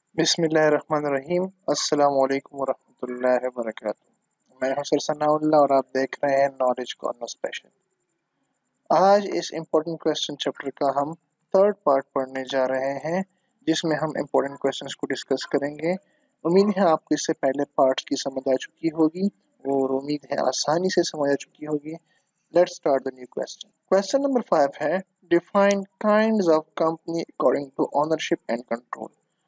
बिस्मिल्लाहिर्रहमानिर्रहीम। अस्सलामु अलैकुम वरहमतुल्लाहि वबरकातुहू। मैं हूं सर सनाउल्लाह और आप देख रहे हैं नॉलेज कॉर्नर स्पेशल। आज इस इम्पोर्टेंट क्वेश्चन चैप्टर का हम थर्ड पार्ट पढ़ने जा रहे हैं, जिसमें हम इम्पोर्टेंट क्वेश्चंस को डिस्कस करेंगे। उम्मीद है आपको इससे पहले पार्ट्स की समझ आ चुकी होगी और उम्मीद है आसानी से समझ आ चुकी होगी। Let's start the new question. Question number 5 है, define kinds of company according to ownership and control.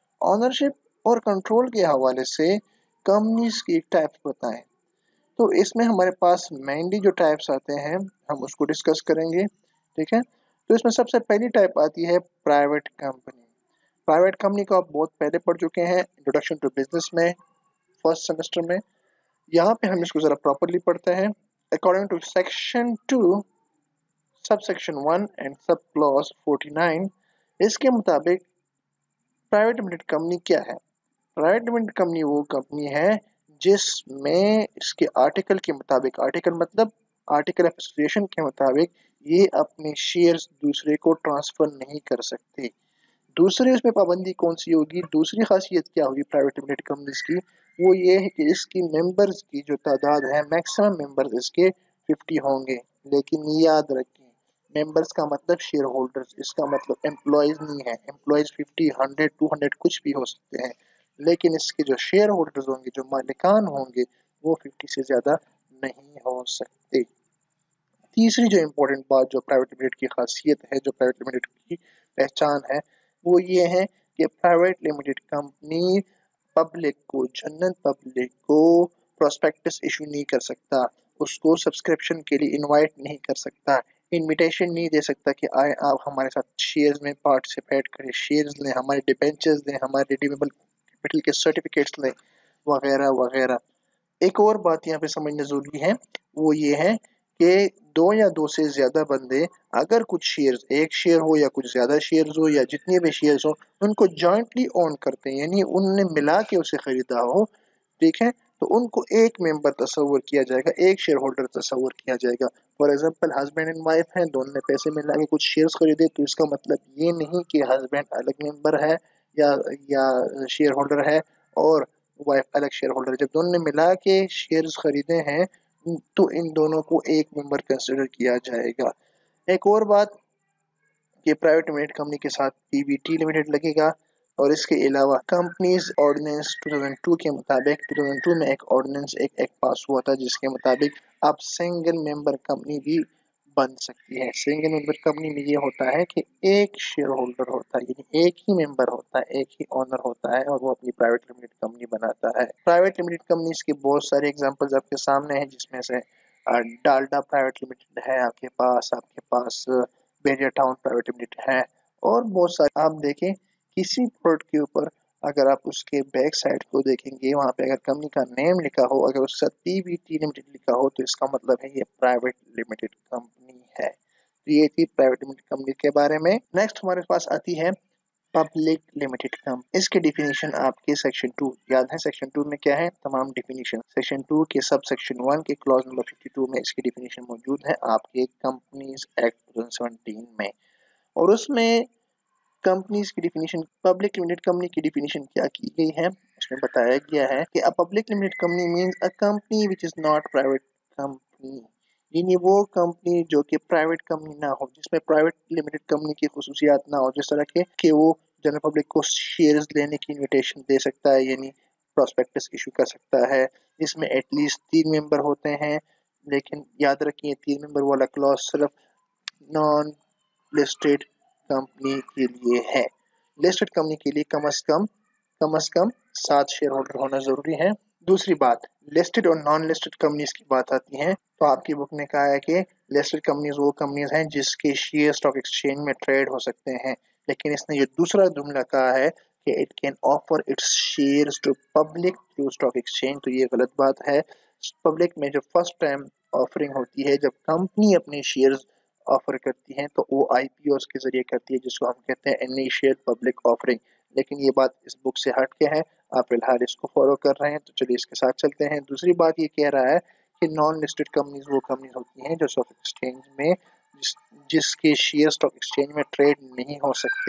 Ownership और कंट्रोल के हवाले से कंपनीज की टाइप्स बताएं। तो इसमें हमारे पास मेनली जो टाइप्स आते हैं हम उसको डिस्कस करेंगे। ठीक है, तो इसमें सबसे पहली टाइप आती है प्राइवेट कंपनी। प्राइवेट कंपनी को आप बहुत पहले पढ़ चुके हैं इंट्रोडक्शन टू बिजनेस में, फर्स्ट सेमेस्टर में। यहाँ पे हम इसको जरा प्रॉपरली पढ़ते हैं। According to section 2 sub section 1 and sub clause 49, इसके मुताबिक प्राइवेट लिमिटेड कंपनी क्या है। प्राइवेट लिमिटेड कंपनी वो कंपनी है जिसमें इसके आर्टिकल के मुताबिक, आर्टिकल मतलब आर्टिकल ऑफ एसोसिएशन के मुताबिक, ये अपने शेयर्स दूसरे को ट्रांसफर नहीं कर सकते। दूसरी इसमें पाबंदी कौन सी होगी, दूसरी खासियत क्या होगी प्राइवेट लिमिटेड कंपनीज की, वो ये है कि इसकी मेंबर्स की जो तादाद है, मैक्सिमम मेंबर्स इसके 50 होंगे। लेकिन याद रखें, मेंबर्स का मतलब शेयर होल्डर्स, इसका मतलब एम्प्लॉयज नहीं है। एम्प्लॉयज 50, 100, 200 कुछ भी हो सकते हैं, लेकिन इसके जो शेयर होल्डर्स होंगे, जो मालिकान होंगे, वो 50 से ज्यादा नहीं हो सकते। तीसरी जो इम्पोर्टेंट बात, जो प्राइवेट लिमिटेड की खासियत है, जो प्राइवेट लिमिटेड की पहचान है, वो ये है कि प्राइवेट लिमिटेड कंपनी पब्लिक को, जनरल पब्लिक को प्रोस्पेक्टस इशू नहीं कर सकता, उसको सब्सक्रिप्शन के लिए इनवाइट नहीं कर सकता, इनविटेशन नहीं दे सकता कि आए आप हमारे साथ शेयर्स में पार्टिसिपेट करें, शेयर्स लें, हमारे डिबेंचर्स दें, हमारे रिडीमेबल कैपिटल के सर्टिफिकेट्स लें, वगैरह वगैरह। एक और बात यहाँ पे समझना जरूरी है, वो ये है कि दो या दो से ज्यादा बंदे अगर कुछ शेयर्स, एक शेयर हो या कुछ ज्यादा शेयर्स हो या जितने भी शेयर्स हो, उनको जॉइंटली ओन करते हैं, यानी उनने मिला के उसे खरीदा हो, ठीक है, तो उनको एक मेंबर तस्वर किया जाएगा, एक शेयर होल्डर तस्वर किया जाएगा। For example husband and wife हैं, दोनों ने पैसे मिला के कुछ शेयर्स खरीदे, तो इसका मतलब ये नहीं कि हस्बैंड अलग मेंबर है या या शेयर होल्डर है और वाइफ अलग शेयर होल्डर। जब दोनों ने मिला के शेयर्स खरीदे हैं, तो इन दोनों को एक मेंबर कंसिडर किया जाएगा। एक और बात कि प्राइवेट लिमिटेड कंपनी के साथ पीवीटी लिमिटेड लगेगा। और इसके अलावा कंपनीज ऑर्डिनेंस 2002 के मुताबिक, 2002 में एक ऑर्डिनेंस, एक एक्ट पास हुआ था, जिसके मुताबिक अब सिंगल मेंबर कंपनी भी बन सकती है। सिंगल मेंबर कंपनी में ये होता है कि एक शेयर होल्डर होता है, यानी एक ही मेंबर होता है, एक ही ऑनर होता है, और वो अपनी प्राइवेट लिमिटेड कंपनी बनाता है। प्राइवेट लिमिटेड कंपनीज के बहुत सारे एग्जांपल्स आपके सामने हैं, जिसमें से डालडा प्राइवेट लिमिटेड है आपके पास बेरिया टाउन प्राइवेट लिमिटेड है, और बहुत सारे। आप देखें किसी प्रोडक्ट के ऊपर अगर आप उसके बैक साइड को देखेंगे, वहां पे अगर कंपनी का नेम लिखा हो, अगर उसके साथ पीवीटी लिमिटेड लिखा हो, तो इसका मतलब है ये प्राइवेट लिमिटेड कंपनी है। तो ये थी प्राइवेट लिमिटेड कंपनी के बारे में। नेक्स्ट हमारे पास आती है पब्लिक लिमिटेड कंपनी। इसके डिफिनीशन आपके सेक्शन 2 याद है। सेक्शन 2 में क्या है, तमाम डिफिनीशन। सेक्शन 2 के सब सेक्शन 1 के क्लॉज नंबर 52 में इसकी डिफिनीशन मौजूद है आपके कंपनीज एक्ट 2017 में। और उसमें कंपनीज की डिफिनीशन, पब्लिक लिमिटेड कंपनी की डिफिनीशन क्या की गई है, उसमें बताया गया है कि a public limited company means a company which is not private company, यानी वो कंपनी जो कि प्राइवेट कंपनी ना हो, जिसमें प्राइवेट लिमिटेड कंपनी की खुसूसियात ना हो, जिस तरह के कि वो जनरल पब्लिक को शेयर्स लेने की इनविटेशन दे सकता है, यानी प्रोस्पेक्टस इशू कर सकता है। इसमें एटलीस्ट 3 मेंबर होते हैं, लेकिन याद रखिए 3 मेंबर वाला क्लॉज सिर्फ नॉन लिस्टेड कंपनी के लिए है। लिस्टेड कंपनी के लिए कम से कम 7 शेयर होल्डर होना जरूरी है। दूसरी बात, लिस्टेड और नॉन लिस्टेड कंपनीज की बात आती है, तो आपकी बुक ने कहा है कि लिस्टेड कंपनीज वो कंपनीज हैं जिसके शेयर स्टॉक एक्सचेंज में ट्रेड हो सकते हैं, लेकिन इसने ये दूसरा जुमला कहा है कि it can offer its shares to public through stock exchange, तो ये गलत बात है। पब्लिक में जो फर्स्ट टाइम ऑफरिंग होती है, जब कंपनी अपने शेयर्स ऑफर करती हैं, तो वो आईपीओ के जरिए करती है, जिसको हम कहते हैं इनिशियल पब्लिक ऑफरिंग। लेकिन ये बात इस बुक से हट के है, आप फिलहाल इसको फॉलो कर रहे हैं, तो चलिए इसके साथ चलते हैं। दूसरी बात ये कह रहा है कि नॉन लिस्टेड कंपनीज वो कंपनीज होती हैं जो स्टॉक एक्सचेंज में जिसके शेयर स्टॉक एक्सचेंज में ट्रेड नहीं हो सकते।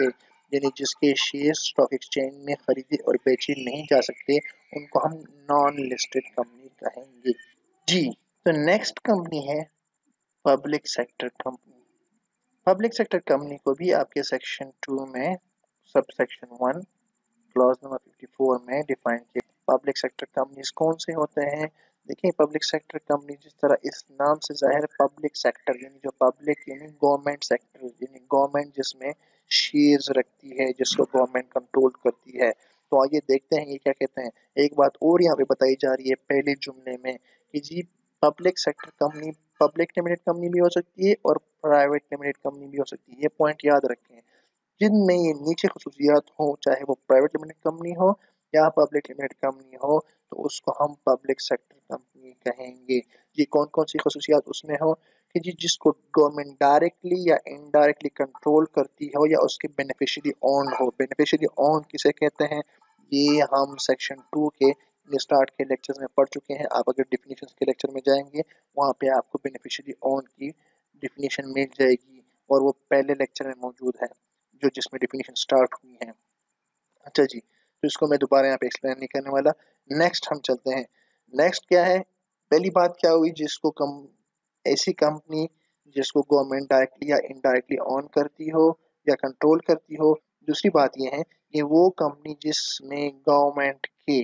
यानी जिसके शेयर स्टॉक एक्सचेंज में खरीदे और बेचे नहीं जा सकते, उनको हम नॉन लिस्टेड कंपनी कहेंगे। जी, तो नेक्स्ट कंपनी है public sector company. Public sector company को भी आपके सेक्शन 2 में सब सेक्शन 1 क्लॉज नंबर 54 में डिफाइन किया। पब्लिक सेक्टर कंपनीज कौन से होते हैं? देखिए, पब्लिक सेक्टर कंपनी जिस तरह इस नाम से जाहिर, पब्लिक सेक्टर यानी जो पब्लिक यानी गवर्नमेंट सेक्टर, यानी गवर्नमेंट जिसमें शेयर्स रखती है, जिसको गवर्नमेंट कंट्रोल करती है। तो आइए देखते हैं ये क्या कहते हैं। एक बात और यहाँ पे बताई जा रही है पहले जुमले में कि जी public sector company public limited company भी हो सकती है और प्राइवेट लिमिटेड कंपनी भी हो सकती है। ये पॉइंट याद रखें। जिनमें ये नीचे खसूसियात हो, चाहे वो प्राइवेट लिमिटेड कंपनी हो या पब्लिक लिमिटेड कंपनी हो, तो उसको हम पब्लिक सेक्टर कंपनी कहेंगे। ये कौन कौन सी खसूसियात उसमें हो कि जी जिसको गवर्नमेंट डायरेक्टली या इनडायरेक्टली कंट्रोल करती हो या उसके बेनिफिशियरी ओन हो। बेनिफिशियरी ओन किसे कहते हैं, ये हम सेक्शन 2 के स्टार्ट के लेक्चर्स में पढ़ चुके हैं। आप अगर डिफिनीशन के लेक्चर में जाएंगे, वहाँ पे आपको बेनिफिशियरी ओन की डिफिनीशन मिल जाएगी और वो पहले लेक्चर में मौजूद है जो जिसमें डिफिनीशन स्टार्ट हुई है। अच्छा जी, तो इसको मैं दोबारा यहाँ पे एक्सप्लेन नहीं करने वाला। नेक्स्ट हम चलते हैं। नेक्स्ट क्या है? पहली बात क्या हुई, जिसको कम ऐसी कंपनी जिसको गवर्नमेंट डायरेक्टली या इनडायरेक्टली ऑन करती हो या कंट्रोल करती हो। दूसरी बात यह है कि वो कंपनी जिसमें गवर्नमेंट के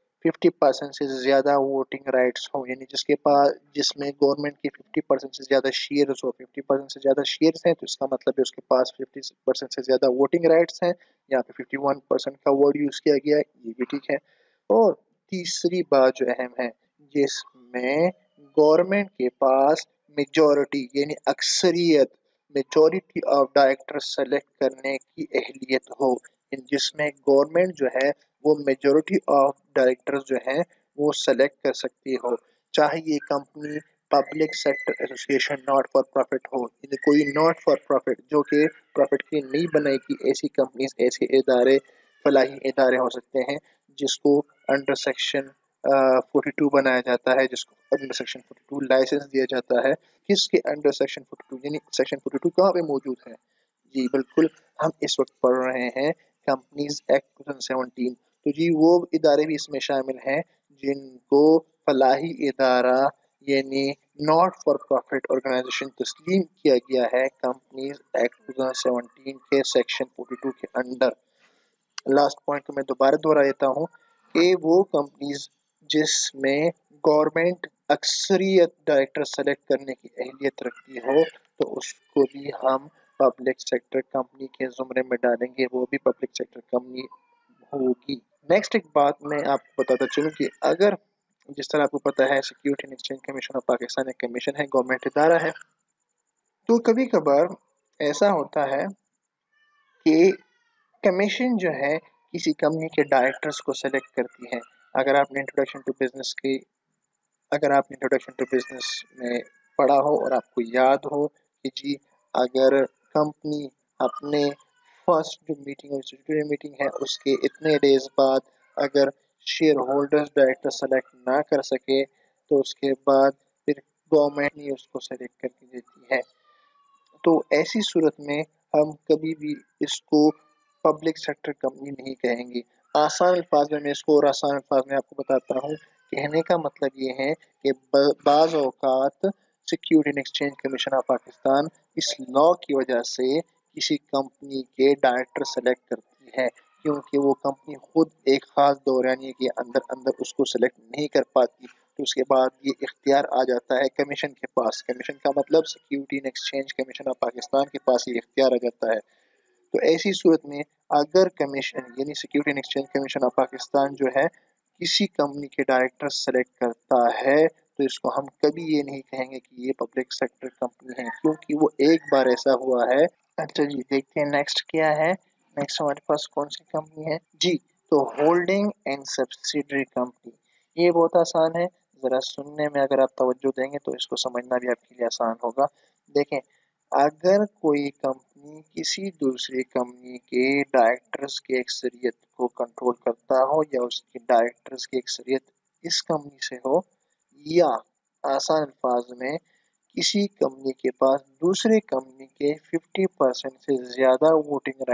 50% से ज़्यादा वोटिंग राइट्स हो, यानी जिसके पास जिसमें गवर्नमेंट के 50% से ज़्यादा शेयर्स हो। 50% से ज़्यादा शेयर्स हैं तो इसका मतलब है उसके पास 50% से ज़्यादा वोटिंग राइट्स हैं। यहाँ पे 51% का वर्ड यूज़ किया गया है, ये भी ठीक है। और तीसरी बात जो अहम है, जिसमें गवर्नमेंट के पास मेजॉरिटी यानी अक्सरियत मेजॉरिटी ऑफ डायरेक्टर सेलेक्ट करने की अहलियत हो, जिसमें गवर्नमेंट जो है वो मेजॉरिटी ऑफ डायरेक्टर्स जो हैं वो सेलेक्ट कर सकती हो, चाहे ये company public sector association not for profit हो, यानी कोई नॉट फॉर प्रॉफिट जो कि प्रॉफिट की नहीं बनाएगी। ऐसी कंपनीज, ऐसे इदारे, फलाही इदारे हो सकते हैं जिसको अंडर सेक्शन 42 बनाया जाता है, जिसको अंडर सेक्शन 42 लाइसेंस दिया जाता है। किसके अंडर सेक्शन 42, यानी सेक्शन 42 कहाँ पे मौजूद है? जी बिल्कुल, हम इस वक्त पढ़ रहे हैं कंपनीज एक्ट 2017। तो जी वो इदारे भी इसमें शामिल हैं जिनको फलाही इदारा यानी नॉट फॉर प्रॉफिट ऑर्गेनाइजेशन तस्लीम किया गया है कंपनीज एक्ट 2017 के सेक्शन 42 के अंडर। लास्ट पॉइंट को मैं दोबारा दोहरा देता हूँ कि वो कंपनीज जिसमें गवर्नमेंट अक्सरियत डायरेक्टर सेलेक्ट करने की अहलियत रखती हो, तो उसको भी हम पब्लिक सेक्टर कंपनी के जुमरे में डालेंगे, वो भी पब्लिक सेक्टर कंपनी होगी। नेक्स्ट एक बात मैं आपको बताता चलूँ कि अगर जिस तरह आपको पता है security and exchange commission of Pakistan एक कमीशन है, गवर्नमेंट इदारा है। तो कभी कभार ऐसा होता है कि कमीशन जो है किसी कंपनी के डायरेक्टर्स को सेलेक्ट करती है। अगर आपने इंट्रोडक्शन टू बिजनेस की अगर आपने इंट्रोडक्शन टू बिजनेस में पढ़ा हो और आपको याद हो कि जी अगर कंपनी अपने फर्स्ट जो मीटिंग और स्टैट्यूटरी मीटिंग है उसके इतने डेज बाद अगर शेयर होल्डर्स डायरेक्टर सेलेक्ट ना कर सके, तो उसके बाद फिर गवर्नमेंट ही उसको सेलेक्ट करके देती है। तो ऐसी सूरत में हम कभी भी इसको पब्लिक सेक्टर कंपनी नहीं कहेंगे। आसान अल्फाज में मैं इसको और आसान अल्फाज में आपको बताता हूँ। कहने का मतलब ये है कि बाज़ औक़ात security and exchange commission of Pakistan इस लॉ की वजह से किसी कंपनी के डायरेक्टर सेलेक्ट करती है, क्योंकि वो कंपनी खुद एक ख़ास दौरानिए के अंदर अंदर उसको सेलेक्ट नहीं कर पाती। तो उसके बाद ये इख्तियार आ जाता है कमीशन के पास। कमीशन का मतलब security and exchange commission of Pakistan के पास ये इख्तियार आ जाता है। तो ऐसी सूरत में अगर कमीशन यानी security and exchange commission of Pakistan जो है किसी कंपनी के डायरेक्टर सेलेक्ट करता है, तो इसको हम कभी ये नहीं कहेंगे कि ये पब्लिक सेक्टर कंपनी है, क्योंकि वो एक बार ऐसा हुआ है। अच्छा जी, देखते हैं नेक्स्ट क्या है। नेक्स्ट हमारे पास कौन सी कंपनी है जी? तो होल्डिंग एंड सब्सिडरी कंपनी। ये बहुत आसान है, ज़रा सुनने में अगर आप तवज्जो देंगे तो इसको समझना भी आपके लिए आसान होगा। देखें, अगर कोई कंपनी किसी दूसरी कंपनी के डायरेक्टर्स की अक्सरियत को कंट्रोल करता हो या उसके डायरेक्टर्स की अक्सरियत इस कंपनी से हो, या आसान अल्फाज में किसी कंपनी के पास दूसरे कंपनी के 50% से ज़्यादा वोटिंग राइट्स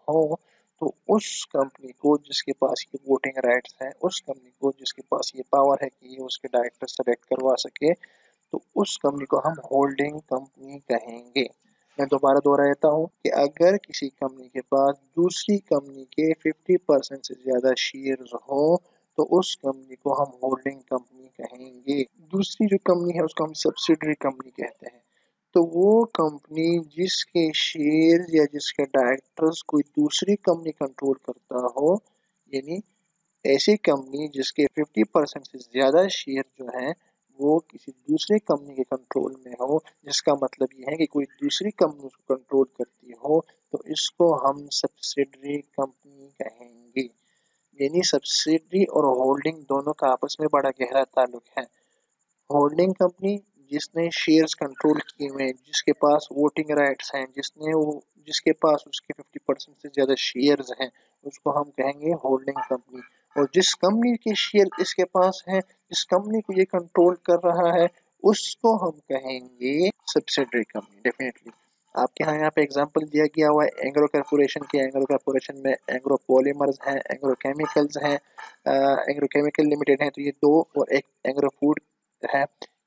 हो तो उस कंपनी को जिसके पास ये वोटिंग राइट्स हैं, उस कंपनी को जिसके पास ये पावर है कि ये उसके डायरेक्टर सेलेक्ट करवा सके, तो उस कंपनी को हम होल्डिंग कंपनी कहेंगे। मैं दोबारा दोहराता हूँ कि अगर किसी कंपनी के पास दूसरी कंपनी के 50% से ज्यादा शेयर्स हो तो उस कंपनी को हम होल्डिंग कंपनी कहेंगे। दूसरी जो कंपनी है उसको हम सब्सिडरी कंपनी कहते हैं। तो वो कंपनी जिसके शेयर या जिसके डायरेक्टर्स कोई दूसरी कंपनी कंट्रोल करता हो, यानी ऐसी कंपनी जिसके 50% से ज्यादा शेयर जो हैं वो किसी दूसरे कंपनी के कंट्रोल में हो, जिसका मतलब ये है कि कोई दूसरी कंपनी उसको कंट्रोल करती हो, तो इसको हम सब्सिडरी कंपनी कहेंगे। यानी सब्सिडरी और होल्डिंग दोनों का आपस में बड़ा गहरा ताल्लुक है। होल्डिंग कंपनी जिसने शेयर्स कंट्रोल किए हुए हैं, जिसके पास वोटिंग राइट्स हैं, जिसके पास उसके 50% से ज्यादा शेयर्स हैं, उसको हम कहेंगे होल्डिंग कंपनी। और जिस कंपनी के शेयर इसके पास हैं, जिस कंपनी को ये कंट्रोल कर रहा है, उसको हम कहेंगे सब्सिडरी कंपनी। डेफिनेटली आपके यहाँ पे एग्जांपल दिया गया हुआ है एंग्रो कॉर्पोरेशन के। एंग्रो कॉर्पोरेशन में एंग्रो पॉलीमर्स हैं, एंग्रो केमिकल्स हैं, एंग्रो केमिकल लिमिटेड है, तो ये दो, और एक एंग्रो फूड है।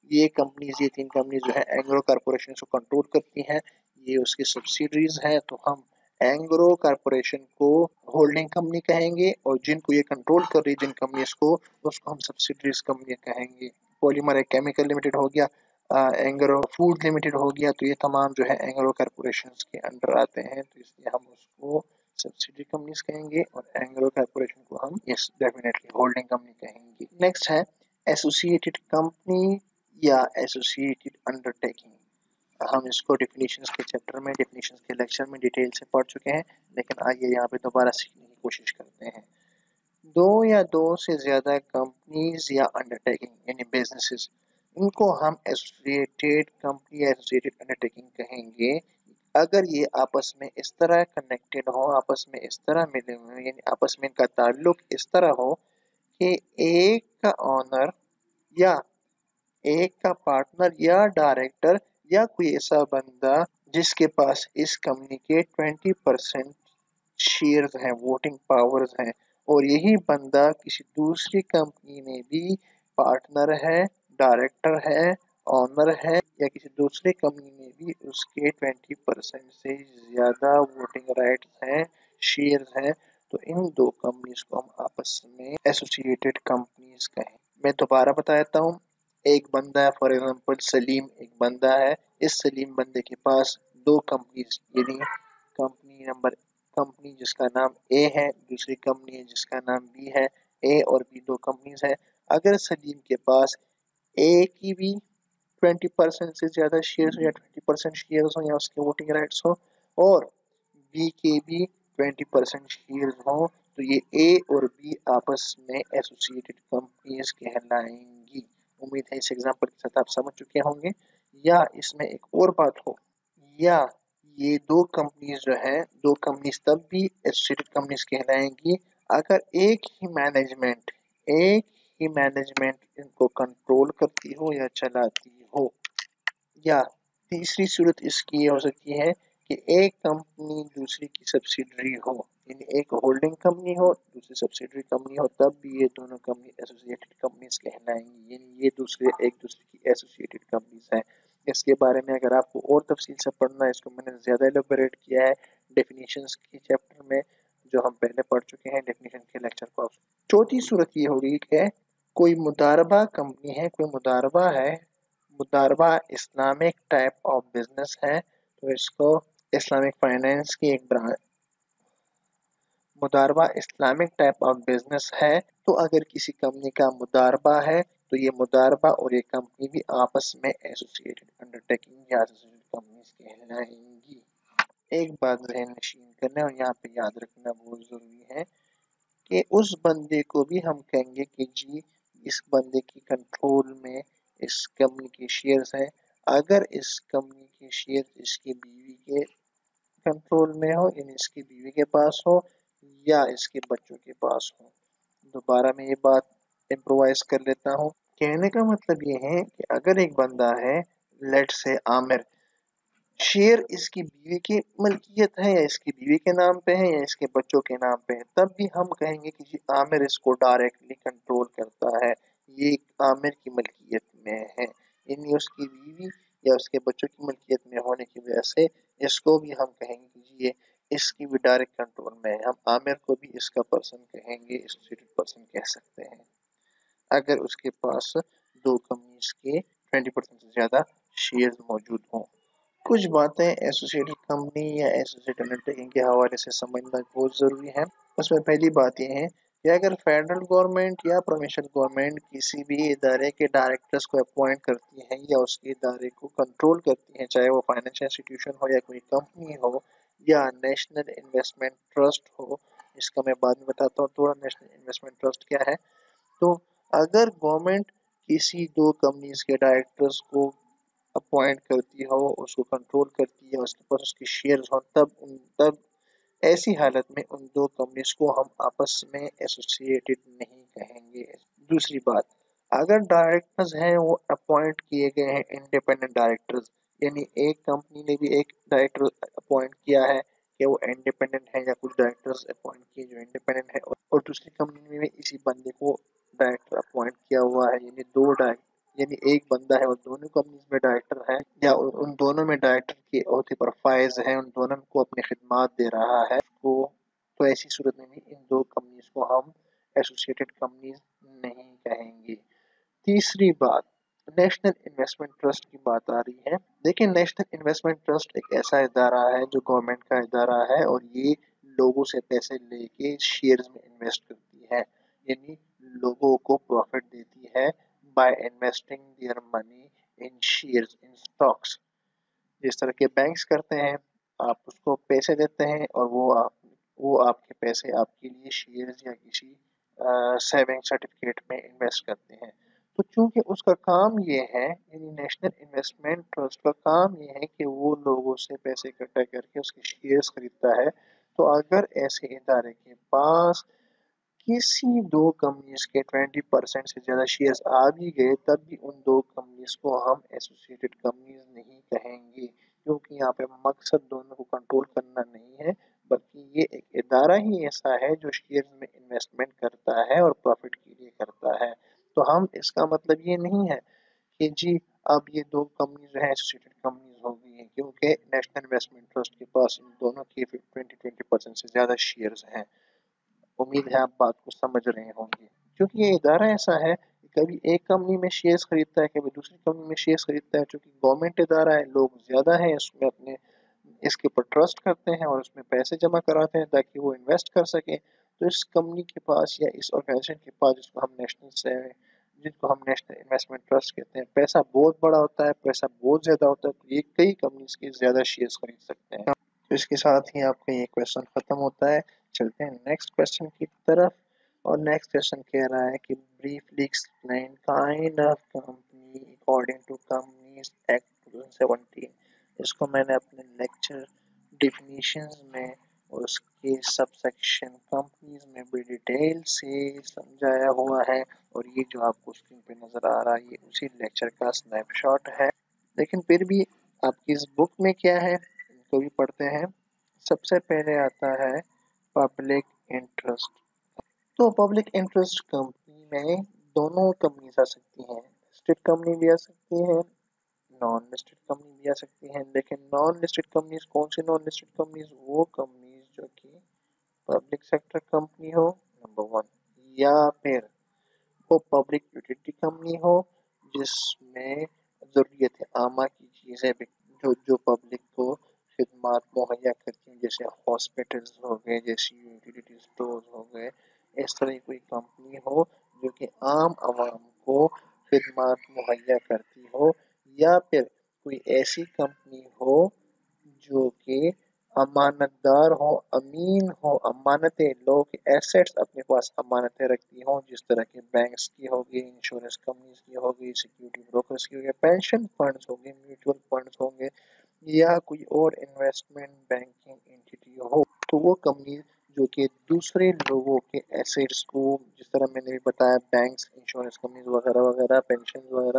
ये तीन कंपनीज जो है एंग्रो कॉर्पोरेशन को कंट्रोल करती हैं, ये उसकी सब्सिडरीज हैं, तो हम एंग्रो कॉर्पोरेशन को होल्डिंग कंपनी कहेंगे, और जिनको ये कंट्रोल कर रही है जिन कंपनीज को, उसको हम सब्सिडरीज कंपनी कहेंगे। पॉलीमर एक केमिकल लिमिटेड हो गया, एंग्रो फूड लिमिटेड हो गया, तो ये तमाम जो है एंग्रो कॉर्पोरेशन के अंडर आते हैं, तो इसलिए हम उसको सब्सिडरी कंपनीज कहेंगे और एंग्रो कॉर्पोरेशन को हम यस डेफिनेटली होल्डिंग कंपनी कहेंगे। नेक्स्ट है एसोसिएटेड कंपनी या एसोसिएटेड अंडरटेकिंग। हम इसको डिफिनीशंस के चैप्टर में, डिफिनीशंस के लेक्चर में डिटेल से पढ़ चुके हैं, लेकिन आइए यहाँ पे दोबारा सीखने की कोशिश करते हैं। दो या दो से ज्यादा कंपनीज या अंडरटेकिंग यानी बिजनेसेस, इनको हम एसोसिएटेड कंपनी या एसोसिएटेड अंडरटेकिंग कहेंगे अगर ये आपस में इस तरह कनेक्टेड हो, आपस में इस तरह मिले हुए, यानी आपस में इनका ताल्लुक इस तरह हो कि एक का ऑनर या एक का पार्टनर या डायरेक्टर या कोई ऐसा बंदा जिसके पास इस कंपनी के 20% शेयर्स हैं, वोटिंग पावर्स हैं, और यही बंदा किसी दूसरी कंपनी में भी पार्टनर है, डायरेक्टर है, ऑनर है, या किसी दूसरे कंपनी में भी उसके 20% से ज्यादा वोटिंग राइट्स हैं, शेयर्स हैं, तो इन दो कंपनीज को हम आपस में एसोसिएटेड कंपनीज कहें। मैं दोबारा बता देता हूँ। एक बंदा है, फॉर एग्जांपल सलीम एक बंदा है, इस सलीम बंदे के पास दो कंपनीज, यानी कंपनी जिसका नाम ए है, दूसरी कंपनी है जिसका नाम बी है। ए और बी दो कंपनीज है। अगर सलीम के पास ए की भी 20% से ज्यादा शेयर या 20% शेयर हो या उसके वोटिंग राइट्स हो, और बी के भी 20% शेयर हो, तो ये ए और बी आपस में एसोसिएटेड कंपनीज कहलाएंगी। उम्मीद है इस एग्जांपल के साथ आप समझ चुके होंगे। या इसमें एक और बात हो, या ये दो कंपनीज जो है, दो कंपनीज तब भी एसोसिएटेड कंपनीज कहलाएंगी अगर एक ही मैनेजमेंट इनको कंट्रोल करती हो या चलाती हो। या तीसरी सूरत इसकी ये हो सकती है कि एक कंपनी दूसरी की सब्सिडरी हो, यानी एक होल्डिंग कंपनी हो दूसरी सब्सिडरी कंपनी हो, तब भी ये दोनों कंपनी एसोसिएटेड कंपनीज कहलाएंगी, यानी ये एक दूसरे की एसोसिएटेड कंपनीज हैं। इसके बारे में अगर आपको और तफसील से पढ़ना है, इसको मैंने ज़्यादा एलोबरेट किया है डेफिनेशंस के चैप्टर में, जो हम पहले पढ़ चुके हैं डेफिनेशन के लेक्चर को। चौथी सूरत ये होगी कि कोई मुदारबा कंपनी है, कोई मुदारबा है, मुदारबा इस्लामिक टाइप ऑफ बिजनेस है, तो इसको इस्लामिक फाइनेंस की एक ब्रांच, मुदारबा इस्लामिक टाइप ऑफ बिजनेस है, तो अगर किसी कंपनी का मुदारबा है तो ये मुदारबा और ये कंपनी भी आपस में एसोसिएटेड अंडरटेकिंग या एसोसिएटेड कंपनीज कहलाएंगी। एक बात ज़हन नशीन करना और यहाँ पे याद रखना बहुत ज़रूरी है कि उस बंदे को भी हम कहेंगे कि जी इस बंदे की कंट्रोल में इस कंपनी के शेयर्स हैं। अगर इस कंपनी के शेयर इसकी बीवी के कंट्रोल में हो, यानी इसकी बीवी के पास हो या इसके बच्चों के पास हो। दोबारा मैं ये बात इम्प्रोवाइज कर लेता हूँ। कहने का मतलब ये है कि अगर एक बंदा है, लेट से आमिर, शेयर इसकी बीवी की मलकियत है या इसकी बीवी के नाम पे है या इसके बच्चों के नाम पे है, तब भी हम कहेंगे कि जी आमिर इसको डायरेक्टली कंट्रोल करता है, ये आमिर की मलकियत में है। यानी उसकी बीवी या उसके बच्चों की मलकियत में होने की वजह से इसको भी हम कहेंगे कि जी ये इसकी भी डायरेक्ट कंट्रोल में है। हम आमिर को भी इसका पर्सन कहेंगे, एसोसिएटेड पर्सन कह सकते हैं अगर उसके पास दो कंपनीज के 20% से ज्यादा शेयर मौजूद हों। कुछ बातें एसोसिएटेड कंपनी या एसोसिएटेड अंडरटेकिंग के हवाले से समझना बहुत ज़रूरी है। उसमें पहली बात यह है कि अगर फेडरल गवर्नमेंट या प्रोविंशियल गवर्नमेंट किसी भी इदारे के डायरेक्टर्स को अपॉइंट करती है या उसके इदारे को कंट्रोल करती है, चाहे वो फाइनेंशियल इंस्टीट्यूशन हो या कोई कंपनी हो या नेशनल इन्वेस्टमेंट ट्रस्ट हो, इसका मैं बाद में बताता हूँ थोड़ा नेशनल इन्वेस्टमेंट ट्रस्ट क्या है। तो अगर गवर्नमेंट किसी दो कंपनीज के डायरेक्टर्स को अपॉइंट करती हो, उसको कंट्रोल करती है, उसके पास उसके शेयर्स हो, तब ऐसी हालत में उन दो कंपनीज को हम आपस में एसोसिएटेड नहीं कहेंगे। दूसरी बात, अगर डायरेक्टर्स हैं वो अपॉइंट किए गए हैं इंडिपेंडेंट डायरेक्टर्स, यानी एक कंपनी ने भी एक डायरेक्टर अपॉइंट किया है कि वो इंडिपेंडेंट है या कुछ डायरेक्टर्स अपॉइंट किए जो इंडिपेंडेंट है और दूसरी कंपनी में भी इसी बंदे को डायरेक्टर अपॉइंट किया हुआ है, यानी दो डायरेक्टर, यानी एक बंदा है और दोनों कंपनीज में डायरेक्टर है या उन दोनों में डायरेक्टर के ओहदे पर फायज है, उन दोनों को अपनी खिदमात दे रहा है, तो ऐसी सूरत में भी इन दो कंपनीज को हम एसोसिएटेड कंपनीज नहीं कहेंगे। तीसरी बात, नेशनल इन्वेस्टमेंट ट्रस्ट की बात आ रही है। देखिए नेशनल इन्वेस्टमेंट ट्रस्ट एक ऐसा इदारा है जो गवर्नमेंट का इदारा है और ये लोगों से पैसे लेके शेयर्स में इन्वेस्ट करती है, यानी लोगों को प्रॉफिट देती है by investing their money in shares in stocks. जिस तरह के बैंक्स करते हैं, आप उसको पैसे देते हैं और वो आपके पैसे आपके लिए शेयर्स या किसी सेविंग सर्टिफिकेट में इन्वेस्ट करते हैं। तो चूंकि उसका काम ये है, यानी नेशनल इन्वेस्टमेंट ट्रस्ट का काम ये है कि वो लोगों से पैसे इकट्ठा करके उसके शेयर्स खरीदता है, तो अगर ऐसे इदारे के पास किसी दो कंपनीज के 20% से ज्यादा शेयर्स आ भी गए तब भी उन दो कंपनीज को हम एसोसिएटेड कंपनीज नहीं कहेंगे, क्योंकि यहाँ पे मकसद दोनों को कंट्रोल करना नहीं है, बल्कि ये एक इदारा ही ऐसा है जो शेयर्स में इन्वेस्टमेंट करता है और प्रॉफिट के लिए करता है। तो हम इसका मतलब ये नहीं है कि जी अब ये दो कंपनी जो है एसोसिएटेड कंपनीज हो गई हैं क्योंकि नेशनल इन्वेस्टमेंट ट्रस्ट के पास इन दोनों के 20% से ज्यादा शेयर्स हैं। उम्मीद है आप बात को समझ रहे होंगे, क्योंकि ये इदारा ऐसा है कि कभी एक कंपनी में शेयर्स खरीदता है, कभी दूसरी कंपनी में शेयर्स खरीदता है। क्योंकि गवर्नमेंट इदारा है, लोग ज्यादा हैं इसमें, अपने इसके ऊपर ट्रस्ट करते हैं और उसमें पैसे जमा कराते हैं ताकि वो इन्वेस्ट कर सके। तो इस कंपनी के पास या इस ऑर्गेनाइजेशन के पास जिनको हम नेशनल इन्वेस्टमेंट ट्रस्ट कहते हैं, पैसा बहुत बड़ा होता है, पैसा बहुत ज्यादा होता है, तो ये कई कंपनीज के ज्यादा शेयर्स खरीद सकते हैं। तो इसके साथ ही आपका ये क्वेश्चन खत्म होता है। चलते हैं नेक्स्ट क्वेश्चन की तरफ। और नेक्स्ट क्वेश्चन कह रहा है कि briefly explain kind of company according to companies act 2017। इसको मैंने अपने लेक्चर डिफिनीशंस में और उसके सबसेक्शन कंपनीज में बड़ी डिटेल से समझाया हुआ है, और ये जो आपको स्क्रीन पे नजर आ रहा है ये उसी लेक्चर का स्नैपशॉट है। लेकिन फिर भी आपकी इस बुक में क्या है इनको भी पढ़ते हैं। सबसे पहले आता है पब्लिक इंटरेस्ट। तो पब्लिक इंटरेस्ट कंपनी में दोनों कंपनीज आ सकती हैं, लिस्टेड कंपनी भी आ सकती है, नॉन लिस्टेड कंपनी भी आ सकती हैं। लेकिन नॉन लिस्टेड कंपनीज कौन सी नॉन लिस्टेड कंपनीज, वो कंपनीज जो कि पब्लिक सेक्टर कंपनी हो नंबर वन, या फिर वो पब्लिक यूटिलिटी कंपनी हो जिसमें ज़रूरियत आमा की चीज़ें जो जो पब्लिक को खिदमात मुहैया करती हैं, जैसे हॉस्पिटल्स हो गए, जैसे यूटिलिटी स्टोर्स हो गए। इस तरह की कोई कंपनी हो जो कि आम आवाम को खिदमात मुहैया करती हो, या फिर कोई ऐसी कंपनी हो जो कि अमानतदार हो, अमीन हो, अमानतें, लोगों के एसेट्स अपने पास अमानतें रखती हों, जिस तरह के बैंक्स की होगी, इंश्योरेंस कंपनीज की होगी, सिक्योरिटी ब्रोकर्स की होगी, पेंशन फंड्स होंगे, म्यूचुअल फंड्स होंगे, या कोई और इन्वेस्टमेंट बैंकिंग एंटिटी हो। तो वो कंपनी जो कि दूसरे लोगों के एसेट्स को, जिस तरह मैंने भी बताया, बैंक्स, इंश्योरेंस कंपनीज वगैरह वगैरह, पेंशन वगैरह,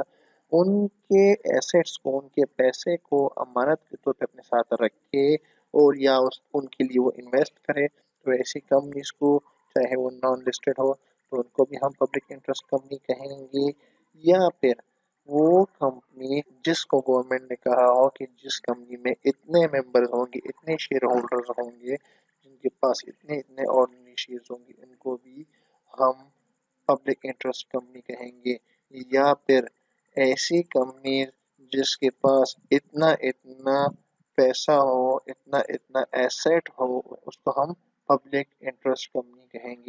उनके एसेट्स को, उनके पैसे को अमानत के तौर पे अपने साथ रखे और या उनके लिए वो इन्वेस्ट करे, तो ऐसी कंपनीज को, चाहे वो नॉन लिस्टेड हो, तो उनको भी हम पब्लिक इंटरेस्ट कंपनी कहेंगे। या फिर वो कंपनी जिसको गवर्नमेंट ने कहा हो कि जिस कंपनी में इतने मेंबर्स होंगे, इतने शेयर होल्डर्स होंगे, जिनके पास इतने इतने ऑर्डिनरी शेयर्स होंगे, इनको भी हम पब्लिक इंटरेस्ट कंपनी कहेंगे। या फिर ऐसी कंपनी जिसके पास इतना इतना पैसा हो, इतना इतना एसेट हो, उसको हम पब्लिक इंटरेस्ट कंपनी कहेंगे।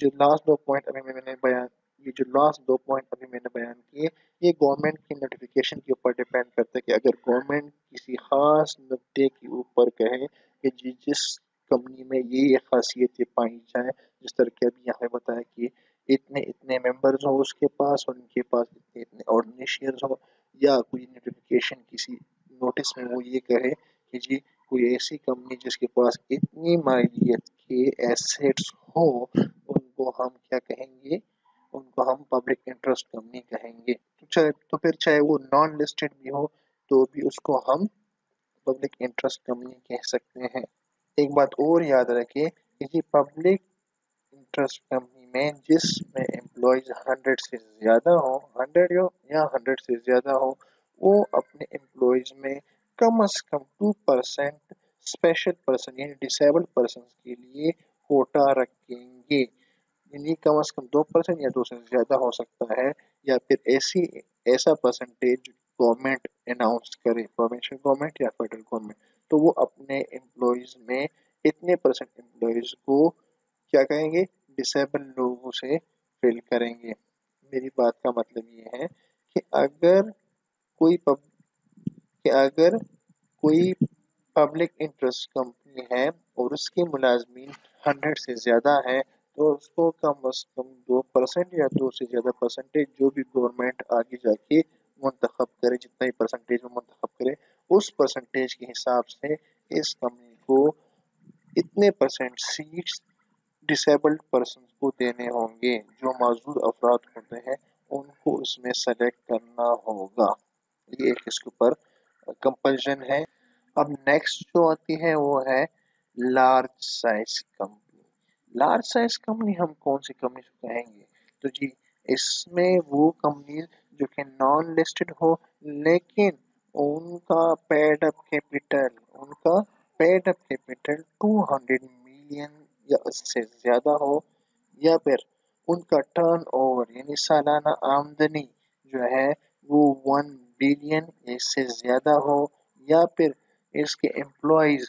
ये जो लास्ट दो पॉइंट अभी मैंने बयान किए, ये गवर्नमेंट की नोटिफिकेशन के ऊपर डिपेंड करता है कि अगर गवर्नमेंट किसी खास नुक्ते के ऊपर कहे कि जिस कंपनी में ये खासियतें पाई जाए, जिस तरह के अभी यहाँ बताया कि इतने इतने मेंबर्स हो उसके पास और उनके पास इतने इतने ऑर्डिनरी शेयर्स हो, या कोई नोटिफिकेशन किसी नोटिस में वो ये कहे कि जी कोई ऐसी कंपनी जिसके पास इतनी मालियत के एसेट्स हो, उनको हम क्या कहेंगे, उनको हम पब्लिक इंटरेस्ट कंपनी कहेंगे। तो फिर चाहे वो नॉन लिस्टेड भी हो, तो भी उसको हम पब्लिक इंटरेस्ट कंपनी कह सकते हैं। एक बात और याद रखिए कि ये पब्लिक इंटरेस्ट कंपनी में जिसमें एम्प्लॉयज 100 से ज़्यादा हो, 100 हो या 100 से ज़्यादा हो, वो अपने एम्प्लॉयज में कम से कम 2% स्पेशल पर्सन यानी डिसेबल्ड पर्सन के लिए कोटा रखेंगे। यानी कम से कम 2% या 2 से ज़्यादा हो सकता है, या फिर ऐसा परसेंटेज गवर्नमेंट अनाउंस करे, प्रोविंशियल गवर्नमेंट या फेडरल गवर्नमेंट, तो वो अपने एम्प्लॉयज में इतने परसेंट एम्प्लॉयज को क्या कहेंगे, डिसेबल लोगों से फिल करेंगे। मेरी बात का मतलब ये है कि कोई पब, अगर कोई पब्लिक इंटरेस्ट कंपनी है और उसके मुलाजमीन 100 से ज़्यादा है, तो उसको कम से कम 2% या 2 से ज़्यादा परसेंटेज जो भी गवर्नमेंट आगे जाके मुंतखब करे, जितना ही परसेंटेज में मुंतखब करे, उस परसेंटेज के हिसाब से इस कंपनी को इतने परसेंट सीट्स डिसेबल्ड पर्सन को देने होंगे। जो माजूर अफराद होते हैं उनको उसमें सेलेक्ट करना होगा। ये एक इसके ऊपर कंपल्शन है। अब नेक्स्ट जो आती है वो है large size company. Large size company हम कौन सी कंपनी कहेंगे, तो जी इसमें वो कंपनी जो कि नॉन लिस्टेड हो, लेकिन उनका पेड अप कैपिटल 200 मिलियन या उससे ज्यादा हो, या फिर उनका टर्न ओवर यानी सालाना आमदनी जो है वो 1 बिलियन या इससे ज्यादा हो, या फिर इसके एम्प्लॉयज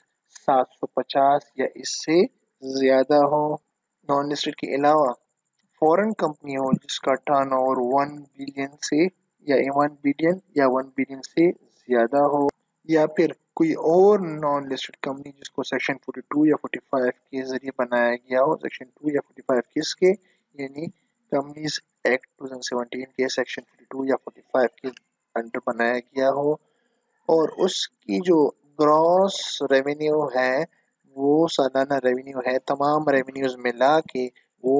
750 या इससे ज्यादा हो। नॉन लिस्टेड के अलावा फॉरेन कंपनी हो जिसका टर्नओवर 1 बिलियन से या 1 बिलियन या 1 बिलियन से ज्यादा हो, या फिर कोई और नॉन लिस्टेड कंपनी जिसको सेक्शन 42 या 45 के जरिए बनाया गया हो। सेक्शन 2 या 45 किसके, यानी कंपनीज एक्ट 2017 के सेक्शन 42 या 45 के अंडर बनाया गया हो, और उसकी जो ग्रॉस रेवेन्यू है, वो सालाना रेवेन्यू है तमाम रेवेन्यूज मिला के वो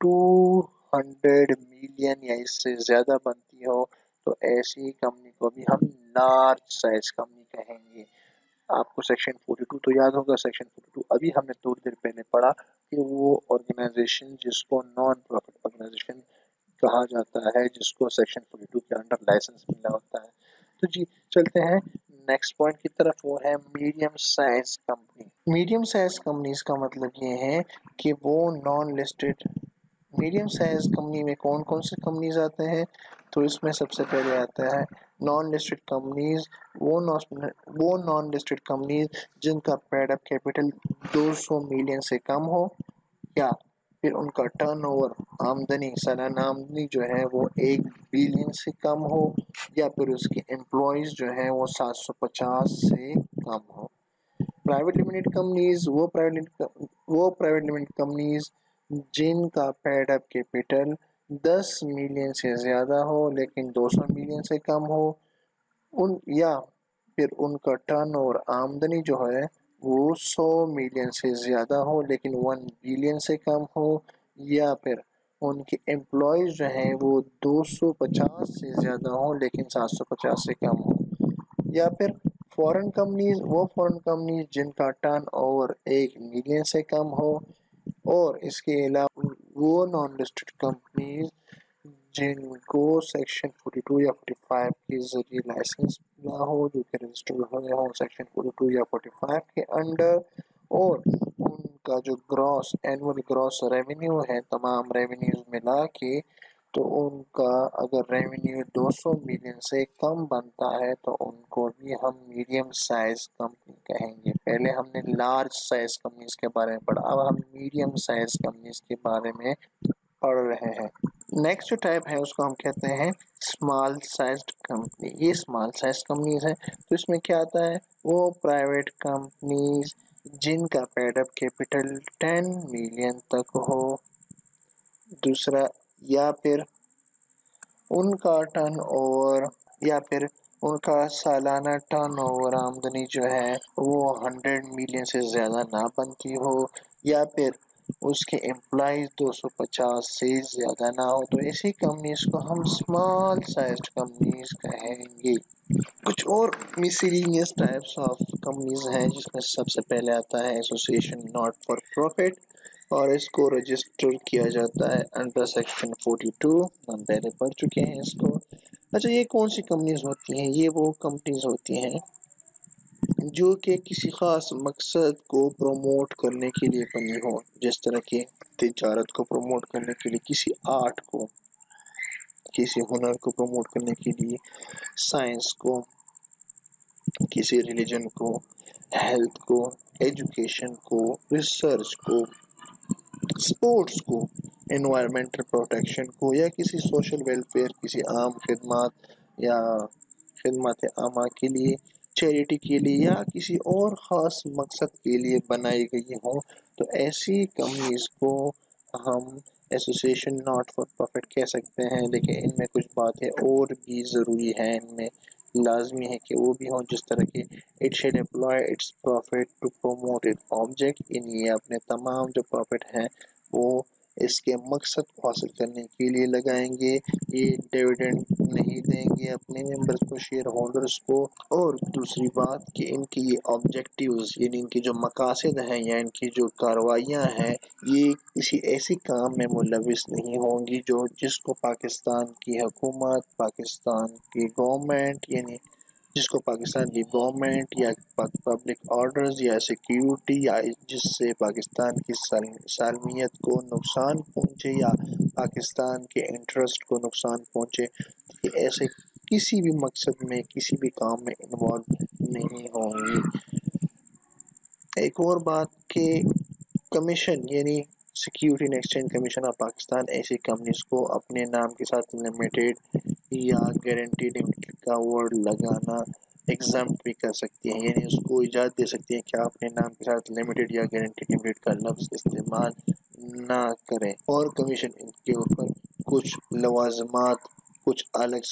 200 मिलियन या इससे ज्यादा बनती हो, तो ऐसी कंपनी को भी हम लार्ज साइज कंपनी कहेंगे। आपको सेक्शन 42 तो याद होगा। सेक्शन 42 अभी हमने थोड़ी देर पहले पढ़ा कि वो ऑर्गेनाइजेशन जिसको नॉन प्रॉफिट ऑर्गेनाइजेशन कहा जाता है, जिसको सेक्शन 42 के अंडर लाइसेंस मिला होता है। तो जी चलते हैं नेक्स्ट पॉइंट की तरफ, वो है medium size company. Medium size companies का मतलब ये है कि वो non listed. Medium size company में कौन कौन से कंपनीज आते हैं, तो इसमें सबसे पहले आता है नॉन लिस्टेड कंपनीज। वो नॉन लिस्टेड कंपनीज जिनका पेड अप कैपिटल 200 मिलियन से कम हो, या फिर उनका टर्नओवर आमदनी सालाना आमदनी जो है वो 1 बिलियन से कम हो, या फिर उसके एम्प्लॉयज जो है वो 750 से कम हो। प्राइवेट लिमिटेड कंपनीज वो प्राइवेट लिमिटेड कंपनीज जिनका पेड अप कैपिटल 10 मिलियन से ज़्यादा हो लेकिन 200 मिलियन से कम हो, उन या फिर उनका टर्नओवर आमदनी जो है वो 100 मिलियन से ज़्यादा हो लेकिन 1 बिलियन से कम हो, या फिर उनके एम्प्लॉयज़ जो हैं वो 250 से ज़्यादा हों लेकिन 750 से कम हो। या फिर फॉरेन कंपनीज, वो फॉरेन कंपनीज जिनका टर्नओवर 1 मिलियन से कम हो। और इसके अलावा वो नॉन लिस्टेड कंपनीज जिनको सेक्शन 42 या 45 के जरिए लाइसेंस मिला हो, जो कि रजिस्टर्ड हुए हो सेक्शन 42 या 45 के अंडर, और उनका जो ग्रॉस एनुअल ग्रॉस रेवेन्यू है तमाम रेवेन्यूज मिला के, तो उनका अगर रेवेन्यू 200 मिलियन से कम बनता है तो उनको भी हम मीडियम साइज कंपनी कहेंगे। पहले हमने लार्ज साइज कंपनीज के बारे में पढ़ा, अब हम मीडियम साइज कंपनीज के बारे में पढ़ रहे हैं। नेक्स्ट जो टाइप है उसको हम कहते हैं स्मॉल साइज्ड कंपनी। ये स्मॉल साइज कंपनीज है, तो इसमें क्या आता है, वो प्राइवेट कंपनीज जिनका पेड अप कैपिटल 10 मिलियन तक हो। दूसरा, या फिर उनका टर्नओवर या फिर उनका सालाना टर्नओवर आमदनी जो है वो 100 मिलियन से ज़्यादा ना बनती हो, या फिर उसके एम्प्लॉइज 250 से ज़्यादा ना हो, तो ऐसी कंपनीज को हम स्मॉल साइज्ड कंपनीज कहेंगे। कुछ और मिसलिनियस टाइप्स ऑफ कंपनीज हैं जिसमें सबसे पहले आता है एसोसिएशन नॉट फॉर प्रॉफिट, और इसको रजिस्टर किया जाता है अंडर सेक्शन 42। हम पहले पढ़ चुके हैं इसको। अच्छा, ये कौन सी कंपनीज होती हैं? ये वो कंपनीज होती हैं जो कि किसी खास मकसद को प्रमोट करने के लिए बनी हो, जिस तरह की तिजारत को प्रमोट करने के लिए, किसी आर्ट को, किसी हुनर को प्रमोट करने के लिए, साइंस को, किसी रिलीजन को, हेल्थ को, एजुकेशन को, रिसर्च को, स्पोर्ट्स को, एनवायरमेंटल प्रोटेक्शन को, या किसी सोशल वेलफेयर, किसी आम खिदमत या खिदमत आमा के लिए, चैरिटी के लिए, या किसी और ख़ास मकसद के लिए बनाई गई हो, तो ऐसी कंपनीज को हम एसोसिएशन नॉट फॉर प्रॉफिट कह सकते हैं। लेकिन इनमें कुछ बातें और भी ज़रूरी हैं, इनमें लाजमी है कि वो भी हों, जिस तरह के it shall employ its profit to promote it object, इन ये अपने तमाम जो प्रॉफिट हैं वो इसके मकसद को हासिल करने के लिए लगाएंगे। ये डिविडेंड नहीं देंगे अपने मेंबर्स को, शेयर होल्डर्स को। और दूसरी बात कि इनकी ये ऑब्जेक्टिव्स यानी इनकी जो मकासद हैं या इनकी जो कार्रवाइयाँ हैं, ये किसी ऐसी काम में मुलविस नहीं होंगी जो जिसको पाकिस्तान की हुकूमत, पाकिस्तान की गवर्नमेंट यानी जिसको पाकिस्तान की गवर्नमेंट या पब्लिक ऑर्डर्स या सिक्योरिटी या जिससे पाकिस्तान की सालमियत को नुकसान पहुँचे या पाकिस्तान के इंटरेस्ट को नुकसान पहुँचे, कि ऐसे किसी भी मकसद में किसी भी काम में इन्वॉल्व नहीं होंगी। एक और बात कि कमीशन यानी security and exchange commission of Pakistan ऐसी कंपनीज को अपने नाम के साथ लिमिटेड या गारंटीड लिमिटेड का वर्ड लगाना एग्जाम भी कर सकती हैं, यानी उसको इजाज़त दे सकती हैं कि आप अपने नाम के साथ लिमिटेड या गारंटीड लिमिटेड का लफ्ज़ इस्तेमाल ना करें। और कमीशन इनके ऊपर कुछ लवाजमात, कुछ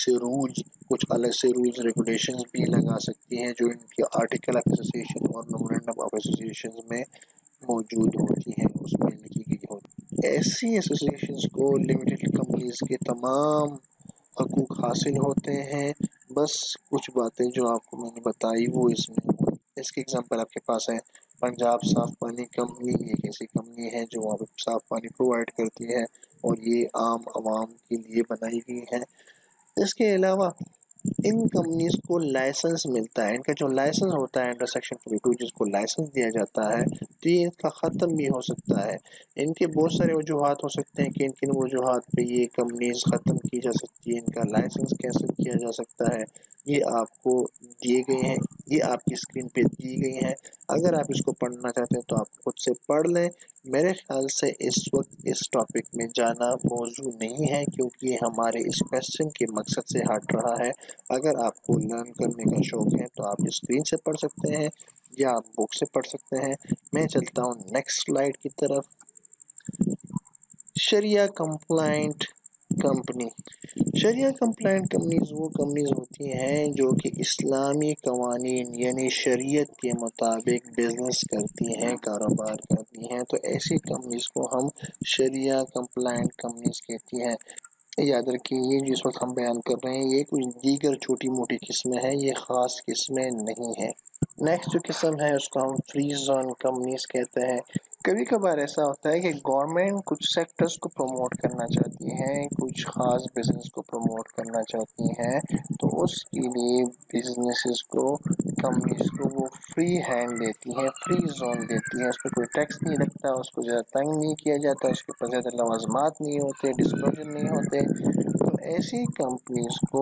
अलग से रूल्स रेगुलेशंस भी लगा सकती हैं जो इनके आर्टिकल ऑफ एसोसिएशन और मेमोरेंडम ऑफ एसोसिएशन में मौजूद होती हैं, उसमें लिखी गई होती। ऐसी एसोसिएशंस को लिमिटेड कंपनीज के तमाम हकूक हासिल होते हैं। बस कुछ बातें जो आपको मैंने बताई वो इसमें, इसकी एग्जांपल आपके पास है पंजाब साफ पानी कंपनी। एक ऐसी कंपनी है जो वहाँ पे साफ पानी प्रोवाइड करती है और ये आम आवाम के लिए बनाई गई है। इसके अलावा इन कंपनीज को लाइसेंस मिलता है, इनका जो लाइसेंस होता है अंडर सेक्शन 42 जिसको लाइसेंस दिया जाता है, तो ये इनका ख़त्म भी हो सकता है। इनके बहुत सारे वजूहात हो सकते हैं कि इन किन वजूहात पे ये कंपनीज ख़त्म की जा सकती है, इनका लाइसेंस कैंसिल किया जा सकता है, ये आपको दिए गए हैं, ये आपकी स्क्रीन पे दी गई हैं। अगर आप इसको पढ़ना चाहते हैं तो आप खुद से पढ़ लें। मेरे ख्याल से इस वक्त इस टॉपिक में जाना मौजूद नहीं है क्योंकि हमारे इस क्वेश्चन के मकसद से हट रहा है। अगर आपको लर्न करने का शौक़ है तो आप स्क्रीन से पढ़ सकते हैं या आप बुक से पढ़ सकते हैं। मैं चलता हूँ नेक्स्ट स्लाइड की तरफ। शरिया कंप्लाइंट कंपनी। शरिया कंप्लाइंट कंपनीज वो कंपनीज होती हैं जो कि इस्लामी कवानीन यानी शरीयत के मुताबिक बिजनेस करती हैं, कारोबार करती हैं। तो ऐसी कंपनीज को हम शरिया कंप्लाइंट कंपनीज कहती हैं। याद रखिए, ये जिस वक्त हम बयान कर रहे हैं ये कुछ दीगर छोटी मोटी किस्में हैं, ये ख़ास किस्में नहीं हैं। नेक्स्ट जो किस्म है उसको हम फ्री जोन कंपनीज कहते हैं। कभी कभार ऐसा होता है कि गवर्नमेंट कुछ सेक्टर्स को प्रमोट करना चाहती हैं, कुछ ख़ास बिजनेस को प्रमोट करना चाहती हैं, तो उसके लिए बिजनेसेस को, कंपनीज को वो फ्री हैंड देती हैं, फ्री जोन देती हैं। उस पर कोई टैक्स नहीं लगता, उसको ज़्यादा तंग नहीं किया जाता, उसके ऊपर ज़्यादा लवाजमात नहीं होते, डिस्क्लोजर नहीं होते। तो ऐसी कंपनीज को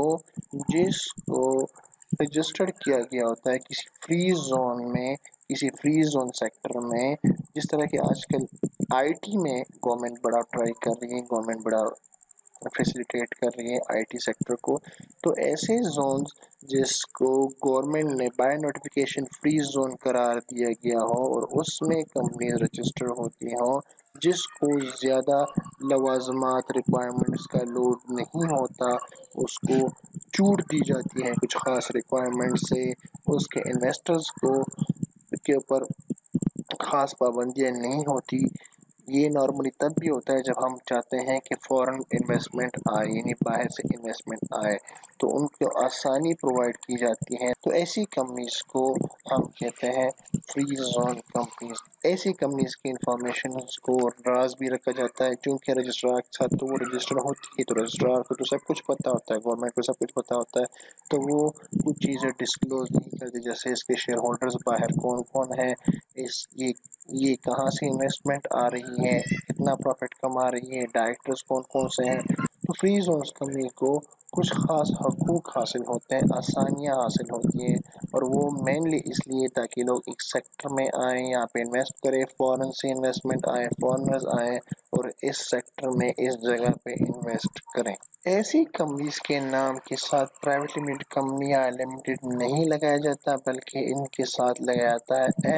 जिसको रजिस्टर्ड किया गया होता है किसी फ्री जोन में, किसी फ्री जोन सेक्टर में, जिस तरह के आजकल आईटी में गवर्नमेंट बड़ा ट्राई कर रही है, गवर्नमेंट बड़ा फैसिलिटेट कर रही है आईटी सेक्टर को। तो ऐसे जोन्स जिसको गवर्नमेंट ने बाय नोटिफिकेशन फ्री जोन करार दिया गया हो और उसमें कंपनी रजिस्टर होती हो, जिसको ज़्यादा लवाजमात रिक्वायरमेंट्स का लोड नहीं होता, उसको छूट दी जाती है कुछ ख़ास रिक्वायरमेंट से, उसके इन्वेस्टर्स को के ऊपर ख़ास पाबंदियाँ नहीं होती। ये नॉर्मली तब भी होता है जब हम चाहते हैं कि फ़ॉरेन इन्वेस्टमेंट आए, यानी बाहर से इन्वेस्टमेंट आए, तो उनको आसानी प्रोवाइड की जाती है। तो ऐसी कंपनीज को हम कहते हैं फ्री जोन कंपनीज। ऐसी कंपनीज की इंफॉर्मेशन को राज भी रखा जाता है, क्योंकि रजिस्ट्रार के साथ तो वो रजिस्टर होती है, तो रजिस्ट्रार को तो सब कुछ पता होता है, गवर्नमेंट को सब कुछ पता होता है, तो वो कुछ चीज़ें डिस्क्लोज नहीं करती, जैसे इसके शेयर होल्डर्स बाहर कौन कौन है, इस ये कहाँ से इन्वेस्टमेंट आ रही है, कितना प्रॉफिट कमा रही है, डायरेक्टर्स कौन कौन से हैं। तो फ्री जोन्स कंपनी को कुछ ख़ास हकूक़ हासिल होते हैं, आसानियाँ हासिल होती हैं, और वो मेनली इसलिए ताकि लोग एक सेक्टर में आएँ, यहाँ पे इन्वेस्ट करें, फ़ॉरेन से इन्वेस्टमेंट आए, फॉरेनर्स आएँ और इस सेक्टर में, इस जगह पे इन्वेस्ट करें। ऐसी कंपनीज के नाम के साथ प्राइवेट लिमिटेड कंपनी या लिमिटेड नहीं लगाया जाता, बल्कि इनके साथ लगाया जाता है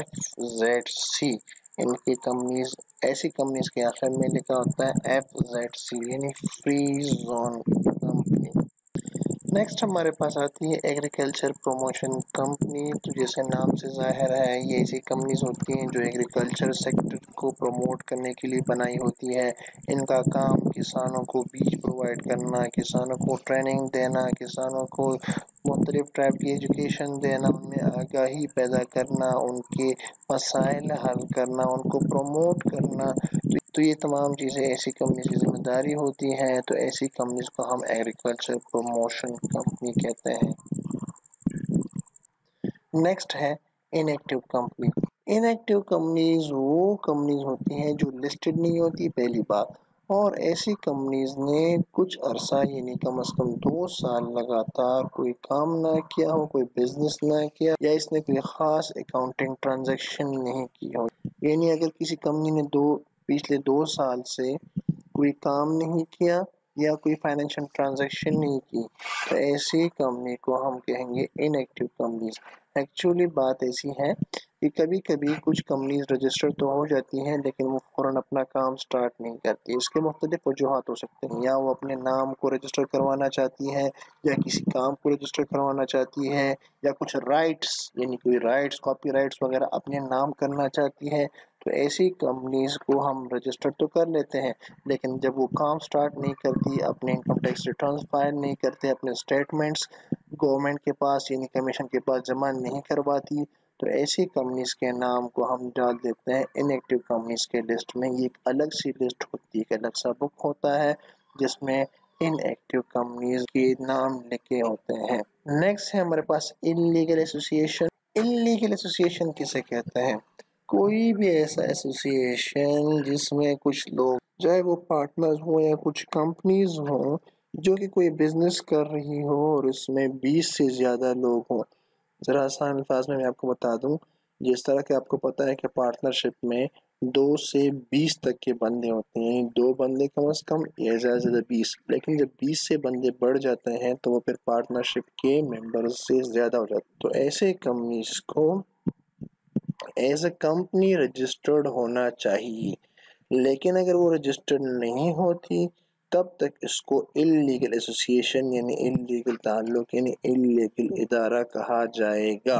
FZC। इनकी कंपनीज, ऐसी कंपनीज के आखिर में लिखा होता है FZC यानी फ्री जोन कंपनी। नेक्स्ट हमारे पास आती है एग्रीकल्चर प्रमोशन कंपनी। तो जैसे नाम से जाहिर है, ये ऐसी कंपनीज होती हैं जो एग्रीकल्चर सेक्टर को प्रमोट करने के लिए बनाई होती है। इनका काम किसानों को बीज प्रोवाइड करना, किसानों को ट्रेनिंग देना, किसानों को मुख्तलिफ टाइप की एजुकेशन देना, उनमें आगाही पैदा करना, उनके मसाइल हल करना, उनको प्रमोट करना। तो ये तमाम चीज़ें ऐसी कंपनी की जिम्मेदारी होती हैं। तो ऐसी कंपनीज को हम एग्रीकल्चर प्रमोशन कंपनी कहते हैं। नेक्स्ट है इनएक्टिव कंपनी। इनएक्टिव कंपनीज वो कंपनीज होती हैं जो लिस्टेड नहीं होती, पहली बात, और ऐसी कंपनीज ने कुछ अरसा यानी कम से कम 2 साल लगातार कोई काम ना किया हो, कोई बिजनेस ना किया, या इसने कोई ख़ास अकाउंटिंग ट्रांजैक्शन नहीं की हो। यानी अगर किसी कंपनी ने पिछले 2 साल से कोई काम नहीं किया या कोई फाइनेंशियल ट्रांजैक्शन नहीं की, तो ऐसी कंपनी को हम कहेंगे इनएक्टिव कंपनीज। एक्चुअली बात ऐसी है कि कभी कभी कुछ कंपनीज रजिस्टर तो हो जाती हैं, लेकिन वो फ़ौरन अपना काम स्टार्ट नहीं करती। इसके मुख्तलिफ वजूहात हो सकते हैं, या वो अपने नाम को रजिस्टर करवाना चाहती है, या किसी काम को रजिस्टर करवाना चाहती है, या कुछ राइट्स यानी कोई राइट्स, कॉपी राइट्स वगैरह अपने नाम करना चाहती है। तो ऐसी कंपनीज को हम रजिस्टर तो कर लेते हैं, लेकिन जब वो काम स्टार्ट नहीं करती, अपने इनकम टैक्स रिटर्न्स फाइल नहीं करते, अपने स्टेटमेंट्स गवर्नमेंट के पास यानी कमीशन के पास जमा नहीं करवाती, तो ऐसी कंपनीज के नाम को हम डाल देते हैं इनएक्टिव कंपनीज के लिस्ट में। ये एक अलग सी लिस्ट होती है, एक अलग सा बुक होता है जिसमें इनएक्टिव कंपनीज के नाम लिखे होते हैं। नेक्स्ट है हमारे पास इल्लीगल एसोसिएशन। इल्लीगल एसोसिएशन किसे कहते हैं? कोई भी ऐसा एसोसिएशन जिसमें कुछ लोग, चाहे वो पार्टनर्स हो या कुछ कंपनीज हो, जो कि कोई बिजनेस कर रही हो और उसमें 20 से ज़्यादा लोग हों। ज़रा आसान अल्फाज में मैं आपको बता दूं, जिस तरह के आपको पता है कि पार्टनरशिप में 2 से 20 तक के बंदे होते हैं, 2 बंदे कम से कम या ज़्यादा से ज़्यादा 20, लेकिन जब 20 से बंदे बढ़ जाते हैं तो वो फिर पार्टनरशिप के मेंबर्स से ज़्यादा हो जाते हैं। तो ऐसे कंपनीज को एज ए कंपनी रजिस्टर्ड होना चाहिए, लेकिन अगर वो रजिस्टर्ड नहीं होती तब तक इसको इल्लीगल एसोसिएशन यानी इल्लीगल ताल्लुक यानी इल्लीगल इदारा कहा जाएगा।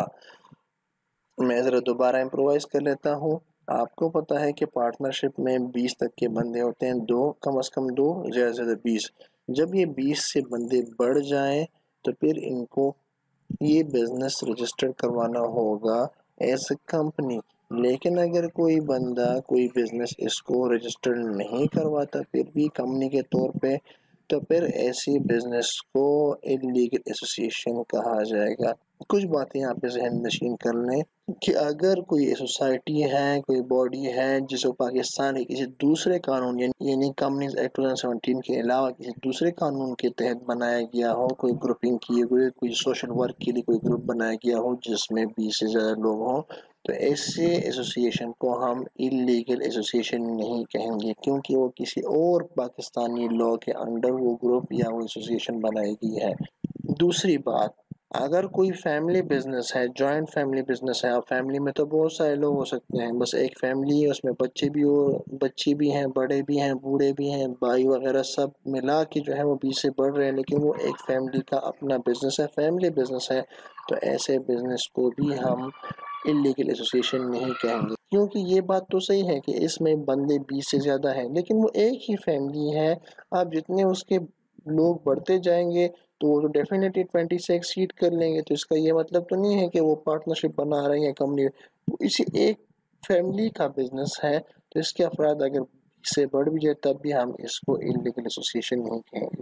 मैं ज़रा दोबारा इम्प्रोवाइज कर लेता हूँ। आपको पता है कि पार्टनरशिप में 20 तक के बंदे होते हैं, दो कम से कम, दो ज़्यादा से ज़्यादा 20। जब ये 20 से बंदे बढ़ जाएं तो फिर इनको ये बिजनेस रजिस्टर करवाना होगा एज ए कंपनी। लेकिन अगर कोई बंदा कोई बिजनेस इसको रजिस्टर नहीं करवाता फिर भी कंपनी के तौर पे, तो फिर ऐसी बिजनेस को इलीगल एसोसिएशन कहा जाएगा। कुछ बातें यहाँ पे जहन नशीन कर लें कि अगर कोई सोसाइटी है, कोई बॉडी है जिसको पाकिस्तान के किसी दूसरे कानून यानी कंपनीज एक्ट 2017 के अलावा किसी दूसरे कानून के तहत बनाया गया हो, कोई ग्रुपिंग किए हुए कोई सोशल वर्क के लिए कोई ग्रुप बनाया गया हो जिसमें 20 से ज़्यादा लोग हों, तो ऐसे एसोसिएशन को हम इलीगल एसोसिएशन नहीं कहेंगे, क्योंकि वो किसी और पाकिस्तानी लॉ के अंडर वो ग्रुप या वो एसोसिएशन बनाई गई है। दूसरी बात, अगर कोई फैमिली बिजनेस है, जॉइंट फैमिली बिजनेस है, अब फैमिली में तो बहुत सारे लोग हो सकते हैं, बस एक फैमिली है उसमें बच्चे भी हो, बच्चे भी हैं, बड़े भी हैं, बूढ़े भी हैं, भाई वगैरह सब मिला के जो है वो 20 से बढ़ रहे हैं, लेकिन वो एक फैमिली का अपना बिजनेस है, फैमिली बिजनेस है, तो ऐसे बिजनेस को भी हम इलीगल एसोसिएशन नहीं कहेंगे। क्योंकि ये बात तो सही है कि इसमें बंदे 20 से ज़्यादा हैं, लेकिन वो एक ही फैमिली है। आप जितने उसके लोग बढ़ते जाएंगे तो वो तो डेफिनेटली 20 से एक्सीड कर लेंगे, तो इसका ये मतलब तो नहीं है कि वो पार्टनरशिप बना रहे हैं कंपनी, वो इसी एक फैमिली का बिजनेस है, तो इसके अफराद अगर 20 से बढ़ भी जाए तब भी हम इसको इलीगल एसोसिएशन नहीं कहेंगे।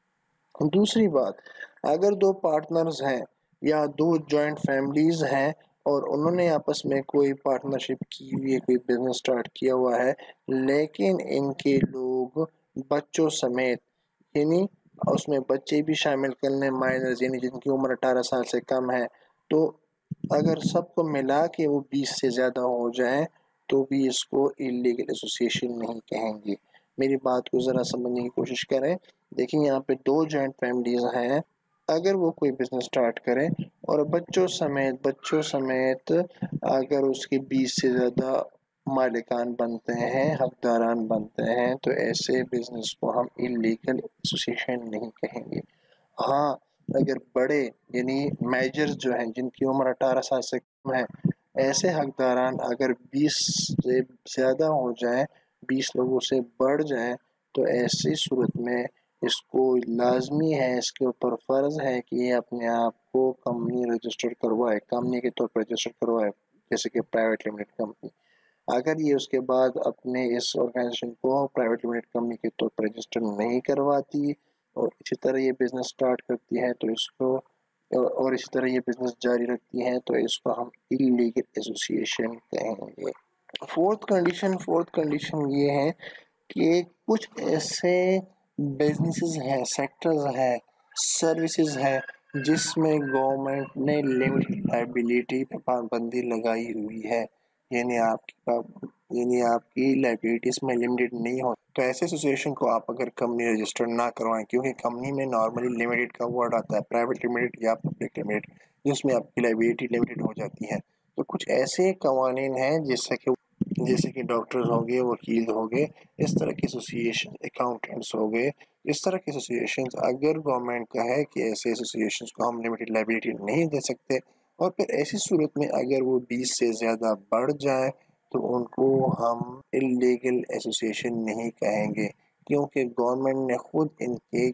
दूसरी बात, अगर दो पार्टनर्स हैं या दो जॉइंट फैमिलीज हैं और उन्होंने आपस में कोई पार्टनरशिप की हुई है, कोई बिजनेस स्टार्ट किया हुआ है, लेकिन इनके लोग बच्चों समेत यानी उसमें बच्चे भी शामिल कर लें, माइनर्स यानी जिनकी उम्र 18 साल से कम है, तो अगर सबको मिला के वो 20 से ज़्यादा हो जाए तो भी इसको इलीगल एसोसिएशन नहीं कहेंगे। मेरी बात को ज़रा समझने की कोशिश करें। देखिए यहाँ पे दो जॉइंट फैमिलीज हैं, अगर वो कोई बिजनेस स्टार्ट करें और बच्चों समेत अगर उसके 20 से ज़्यादा मालिकान बनते हैं, हकदारान बनते हैं, तो ऐसे बिजनेस को हम इलीगल एसोसिएशन नहीं कहेंगे। हाँ, अगर बड़े यानी मेजर्स जो हैं जिनकी उम्र 18 साल से कम है, ऐसे हकदारान अगर 20 से ज़्यादा हो जाएं, 20 लोगों से बढ़ जाएं, तो ऐसी सूरत में इसको लाजमी है, इसके ऊपर फ़र्ज़ है कि ये अपने आप को कंपनी रजिस्टर करवाए, कंपनी के तौर पर रजिस्टर करवाए, जैसे कि प्राइवेट लिमिटेड कंपनी। अगर ये उसके बाद अपने इस ऑर्गेनाइजेशन को प्राइवेट लिमिटेड कंपनी के तौर पर रजिस्टर नहीं करवाती और इसी तरह ये बिज़नेस स्टार्ट करती है तो इसको और इसी तरह ये बिज़नेस जारी रखती है तो इसको हम इलीगल एसोसिएशन कहेंगे। फोर्थ कंडीशन ये है कि कुछ ऐसे बिजनेसेस हैं, सेक्टर्स हैं, सर्विसेज हैं जिसमें गवर्नमेंट ने लिमिटेड लायबिलिटी पे पाबंदी लगाई हुई है, यानी आपकी लायबिलिटीज में लिमिटेड नहीं हो, तो ऐसे एसोसिएशन को आप अगर कंपनी रजिस्टर ना करवाएं, क्योंकि कंपनी में नॉर्मली लिमिटेड का वर्ड आता है, प्राइवेट लिमिटेड या पब्लिक लिमिटेड, जिसमें आपकी लायबिलिटी लिमिटेड हो जाती है। तो कुछ ऐसे कवानीन हैं जैसे कि डॉक्टर्स हो गए, वकील हो गए, इस तरह के एसोसिएशन, अकाउंटेंट्स हो गए, इस तरह के एसोसिएशन अगर गवर्नमेंट का है कि ऐसे एसोसिएशन को हम लिमिटेड लायबिलिटी नहीं दे सकते और फिर ऐसी सूरत में अगर वो 20 से ज़्यादा बढ़ जाए तो उनको हम इलीगल एसोसिएशन नहीं कहेंगे, क्योंकि गवर्नमेंट ने खुद इनके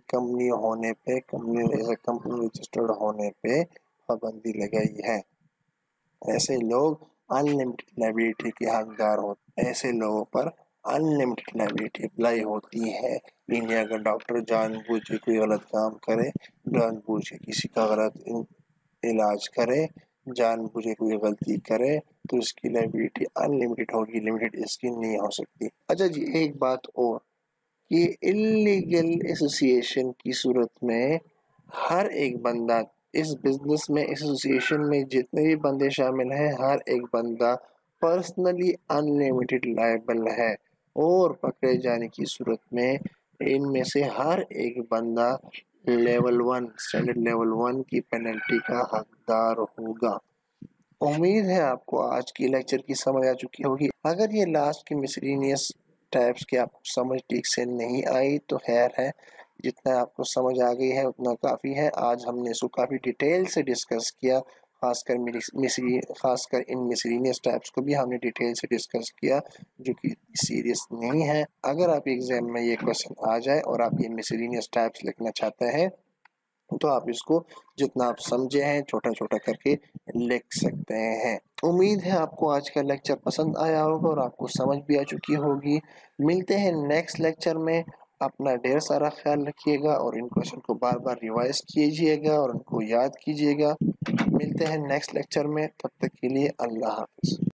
कंपनी रजिस्टर्ड होने पे पाबंदी लगाई है। ऐसे लोग अनलिमिटेड लायबिलिटी के हकदार होते हैं, ऐसे लोगों पर अनलिमिटेड लायबिलिटी अप्लाई होती है। यानी अगर डॉक्टर जानबूझ के कोई गलत काम करे, जानबूझ के किसी का गलत इलाज करे, जानबूझ के कोई गलती करे, तो इसकी लायबिलिटी अनलिमिटेड होगी, लिमिटेड इसकी नहीं हो सकती। अच्छा जी, एक बात और, ये इलीगल एसोसिएशन की सूरत में हर एक बंदा इस बिजनेस में, एसोसिएशन में जितने भी बंदे शामिल हैं, हर एक बंदा पर्सनली अनलिमिटेड लायबल है और पकड़े जाने की सूरत में इनमें से हर एक बंदा स्टैंडर्ड लेवल 1 की पेनल्टी का हकदार होगा। उम्मीद है आपको आज की लेक्चर की समझ आ चुकी होगी। अगर ये लास्ट की मिसलिनियस टाइप्स की आपको समझ ठीक से नहीं आई तो खैर है, जितना आपको समझ आ गई है उतना काफ़ी है। आज हमने इसको काफ़ी डिटेल से डिस्कस किया, खासकर इन मिसलिनियस टाइप्स को भी हमने डिटेल से डिस्कस किया, जो कि सीरियस नहीं है। अगर आप एग्जाम में ये क्वेश्चन आ जाए और आप ये मिसलिनियस टाइप्स लिखना चाहते हैं तो आप इसको जितना आप समझे हैं छोटा छोटा करके लिख सकते हैं। उम्मीद है आपको आज का लेक्चर पसंद आया होगा और आपको समझ भी आ चुकी होगी। मिलते हैं नेक्स्ट लेक्चर में। अपना ढेर सारा ख्याल रखिएगा और इन क्वेश्चन को बार बार रिवाइज कीजिएगा और उनको याद कीजिएगा। मिलते हैं नेक्स्ट लेक्चर में, तब तक के लिए अल्लाह हाफिज।